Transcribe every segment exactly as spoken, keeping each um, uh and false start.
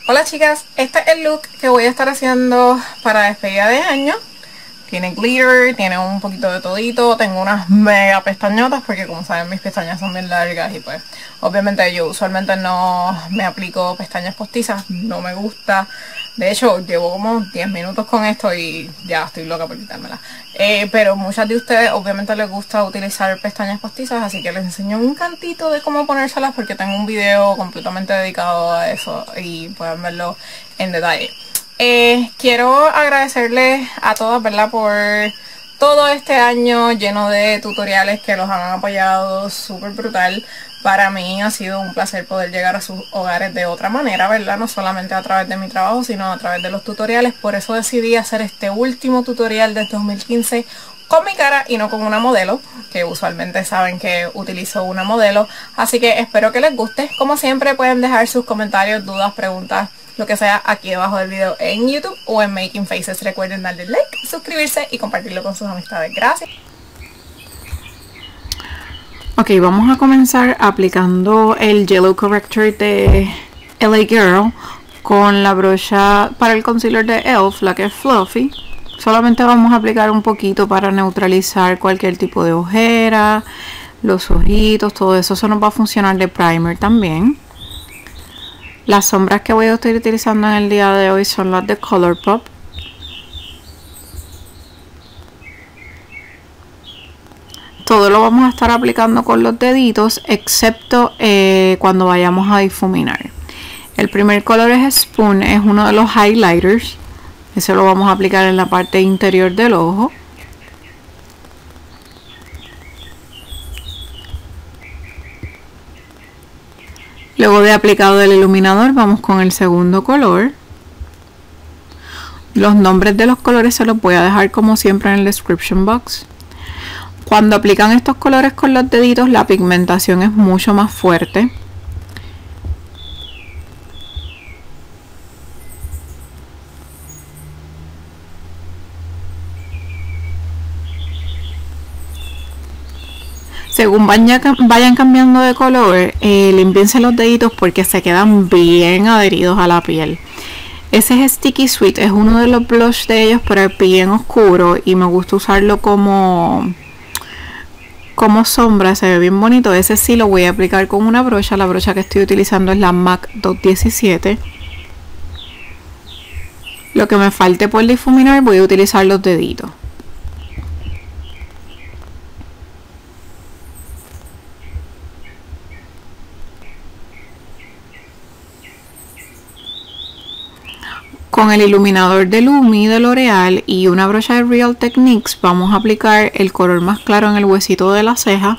Hola chicas, este es el look que voy a estar haciendo para despedida de año. Tiene glitter, tiene un poquito de todito, tengo unas mega pestañotas porque como saben mis pestañas son bien largas y pues obviamente yo usualmente no me aplico pestañas postizas, no me gusta. De hecho llevo como diez minutos con esto y ya estoy loca por quitármela. Eh, pero muchas de ustedes obviamente les gusta utilizar pestañas postizas, así que les enseño un cantito de cómo ponérselas porque tengo un video completamente dedicado a eso y pueden verlo en detalle. Eh, quiero agradecerles a todas, ¿verdad? Por todo este año lleno de tutoriales que los han apoyado súper brutal. Para mí ha sido un placer poder llegar a sus hogares de otra manera, ¿verdad? No solamente a través de mi trabajo, sino a través de los tutoriales. Por eso decidí hacer este último tutorial del dos mil quince con mi cara y no con una modelo, que usualmente saben que utilizo una modelo. Así que espero que les guste. Como siempre pueden dejar sus comentarios, dudas, preguntas, lo que sea aquí debajo del video en YouTube o en Making Faces. Recuerden darle like, suscribirse y compartirlo con sus amistades. Gracias. Ok, vamos a comenzar aplicando el Yellow Corrector de L A Girl con la brocha para el concealer de E L F, la que es Fluffy. Solamente vamos a aplicar un poquito para neutralizar cualquier tipo de ojera, los ojitos, todo eso. Eso nos va a funcionar de primer también. Las sombras que voy a estar utilizando en el día de hoy son las de Colourpop. Todo lo vamos a estar aplicando con los deditos, excepto eh, cuando vayamos a difuminar. El primer color es Spoon, es uno de los highlighters. Ese lo vamos a aplicar en la parte interior del ojo. Luego de aplicado el iluminador, vamos con el segundo color. Los nombres de los colores se los voy a dejar como siempre en el description box. Cuando aplican estos colores con los deditos, la pigmentación es mucho más fuerte. Según vayan, vayan cambiando de color, eh, limpiense los deditos porque se quedan bien adheridos a la piel. Ese es Sticky Sweet, es uno de los blush de ellos, pero es bien oscuro y me gusta usarlo como, como sombra, se ve bien bonito. Ese sí lo voy a aplicar con una brocha, la brocha que estoy utilizando es la MAC dos diecisiete. Lo que me falte por difuminar voy a utilizar los deditos. Con el iluminador de Lumi de L'Oreal y una brocha de Real Techniques vamos a aplicar el color más claro en el huesito de la ceja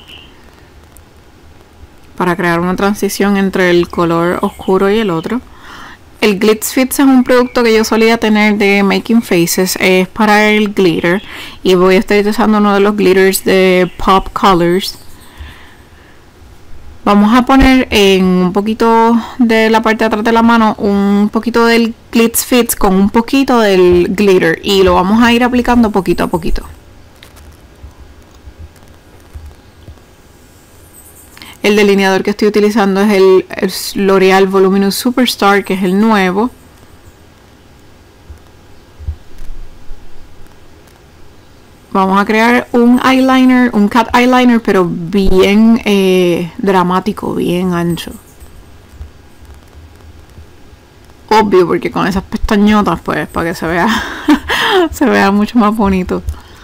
para crear una transición entre el color oscuro y el otro. El Glitz Fits es un producto que yo solía tener de Making Faces, es para el glitter y voy a estar utilizando uno de los glitters de Pop Colors. Vamos a poner en un poquito de la parte de atrás de la mano un poquito del Glitz Fits con un poquito del glitter y lo vamos a ir aplicando poquito a poquito. El delineador que estoy utilizando es el, el L'Oreal Voluminous Superstar, que es el nuevo. Vamos a crear un eyeliner, un cat eyeliner, pero bien eh, dramático, bien ancho. Obvio, porque con esas pestañotas, pues, para que se vea, se vea mucho más bonito.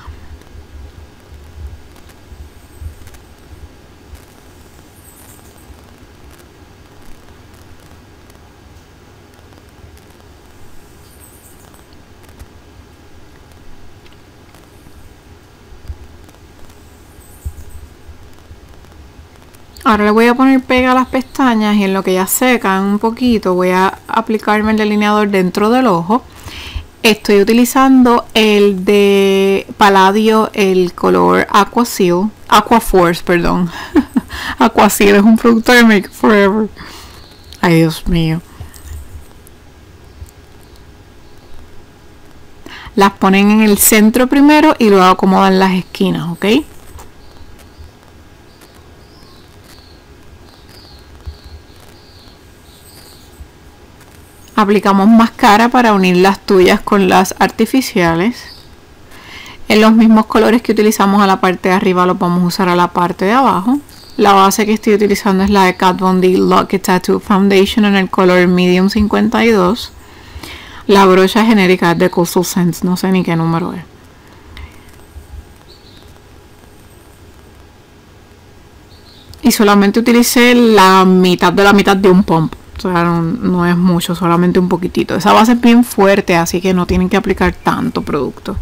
Ahora le voy a poner pega a las pestañas y en lo que ya secan un poquito voy a aplicarme el delineador dentro del ojo. Estoy utilizando el de Palladio, el color Aqua Seal, Aqua Force, perdón. Aqua Seal es un producto de Make Forever. Ay, Dios mío. Las ponen en el centro primero y luego acomodan las esquinas, ¿ok? Aplicamos máscara para unir las tuyas con las artificiales. En los mismos colores que utilizamos a la parte de arriba los vamos a usar a la parte de abajo. La base que estoy utilizando es la de Kat Von D Lock It Tattoo Foundation en el color Medium cincuenta y dos. La brocha genérica es de Coastal Scents, no sé ni qué número es. Y solamente utilicé la mitad de la mitad de un pump. O sea, no, no es mucho, solamente un poquitito. Esa base es bien fuerte, así que no tienen que aplicar tanto producto.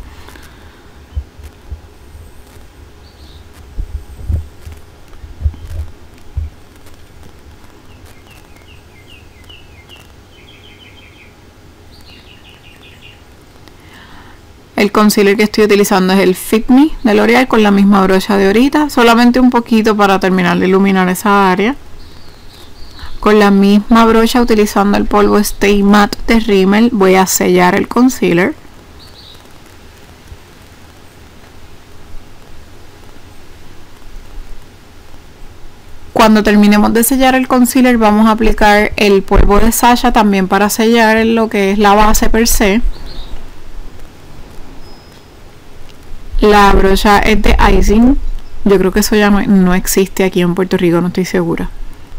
El concealer que estoy utilizando es el Fit Me de L'Oreal con la misma brocha de ahorita, solamente un poquito para terminar de iluminar esa área. Con la misma brocha, utilizando el polvo Stay Matte de Rimmel, voy a sellar el concealer. Cuando terminemos de sellar el concealer, vamos a aplicar el polvo de Sacha también para sellar lo que es la base per se. La brocha es de icing. Yo creo que eso ya no, no existe aquí en Puerto Rico, no estoy segura.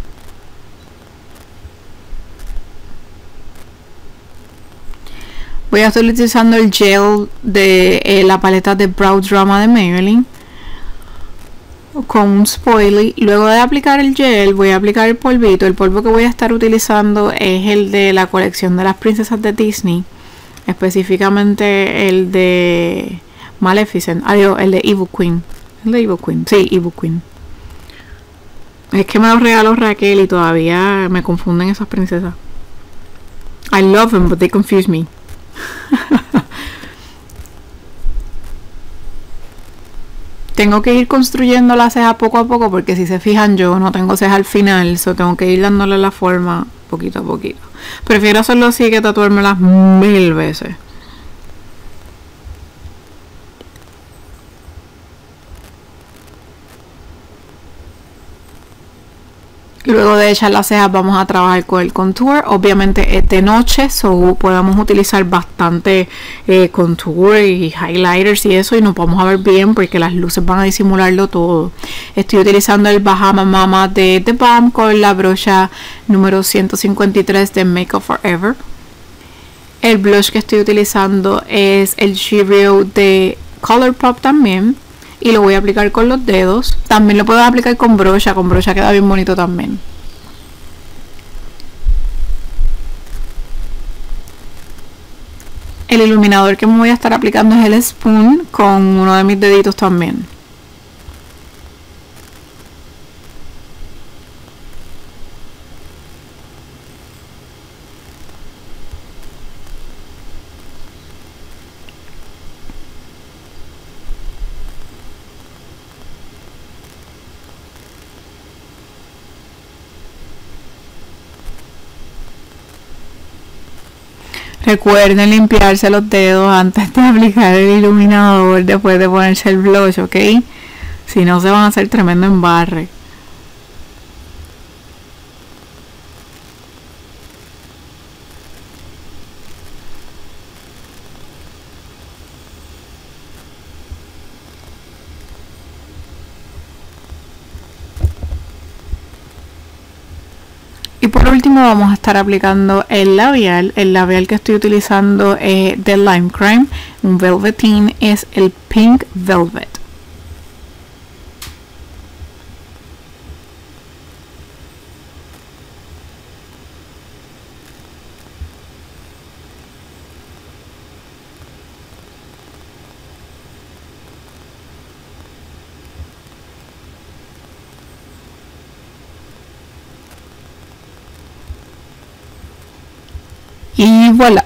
Voy a estar utilizando el gel de eh, la paleta de Brow Drama de Maybelline con un spoilie. Luego de aplicar el gel voy a aplicar el polvito. El polvo que voy a estar utilizando es el de la colección de las princesas de Disney, específicamente el de Maleficent, adiós, el de Evil Queen. El de Evil Queen, sí, Evil Queen. Es que me los regaló Raquel y todavía me confunden esas princesas. I love them, but they confuse me. Tengo que ir construyendo la ceja poco a poco, porque si se fijan yo no tengo ceja al final, so tengo que ir dándole la forma poquito a poquito. Prefiero hacerlo así que tatuármelas mil veces. Luego de echar las cejas vamos a trabajar con el contour. Obviamente es de noche, so podemos utilizar bastante eh, contour y highlighters y eso, y nos vamos a ver bien porque las luces van a disimularlo todo. Estoy utilizando el Bahama Mama de The Balm con la brocha número ciento cincuenta y tres de Make Up For Ever. El blush que estoy utilizando es el Cheerio de Colourpop también, y lo voy a aplicar con los dedos. También lo puedo aplicar con brocha, con brocha queda bien bonito también. El iluminador que me voy a estar aplicando es el Spoon con uno de mis deditos también. Recuerden limpiarse los dedos antes de aplicar el iluminador, después de ponerse el blush, ¿ok? Si no, se van a hacer tremendo embarre. Y por último vamos a estar aplicando el labial. El labial que estoy utilizando es de Lime Crime, un velveteen, es el Pink Velvet. Y voilà.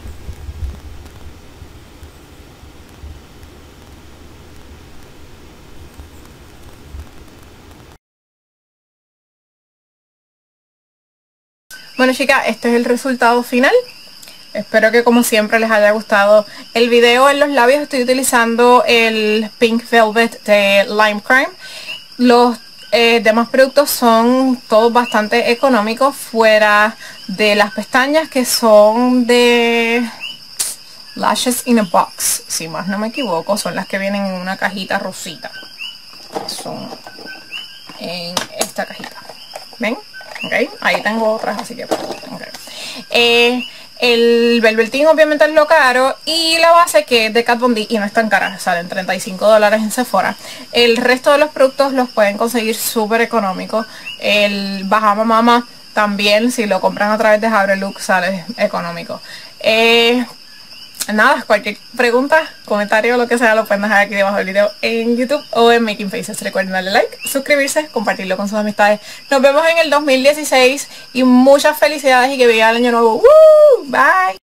Bueno, chicas, este es el resultado final. Espero que como siempre les haya gustado el video. En los labios estoy utilizando el Pink Velvet de Lime Crime. Los eh, demás productos son todos bastante económicos, fuera de las pestañas que son de Lashes in a Box, si más no me equivoco, son las que vienen en una cajita rosita. Son en esta cajita, ¿ven? Ok, ahí tengo otras, así que okay. eh, el Velveteen obviamente es lo caro, y la base, que es de Kat Von D y no es tan cara, salen treinta y cinco dólares en Sephora. El resto de los productos los pueden conseguir súper económicos. El Bahama Mama también, si lo compran a través de Havelook, sale económico. eh, Nada, cualquier pregunta, comentario o lo que sea lo pueden dejar aquí debajo del video en YouTube o en Making Faces. Recuerden darle like, suscribirse, compartirlo con sus amistades. Nos vemos en el dos mil dieciséis y muchas felicidades y que viva el año nuevo. ¡Woo! Bye.